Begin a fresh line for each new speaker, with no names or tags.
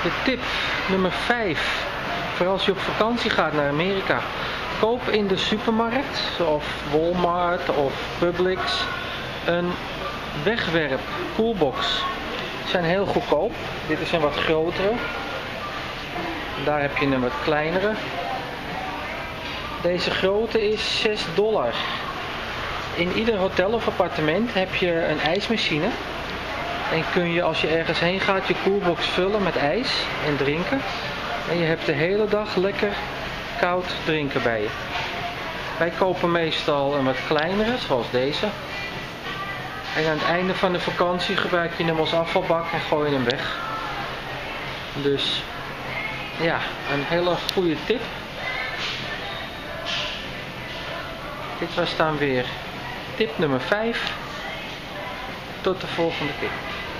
De tip nummer 5. Voor als je op vakantie gaat naar Amerika. Koop in de supermarkt, zoals Walmart of Publix, een wegwerp koelbox. Die zijn heel goedkoop. Dit is een wat grotere. Daar heb je een wat kleinere. Deze grote is $6. In ieder hotel of appartement heb je een ijsmachine. En kun je als je ergens heen gaat je koelbox vullen met ijs en drinken. En je hebt de hele dag lekker koud drinken bij je. Wij kopen meestal een wat kleinere, zoals deze. En aan het einde van de vakantie gebruik je hem als afvalbak en gooi je hem weg. Dus ja, een hele goede tip. Dit was dan weer tip nummer 5. Tot de volgende keer.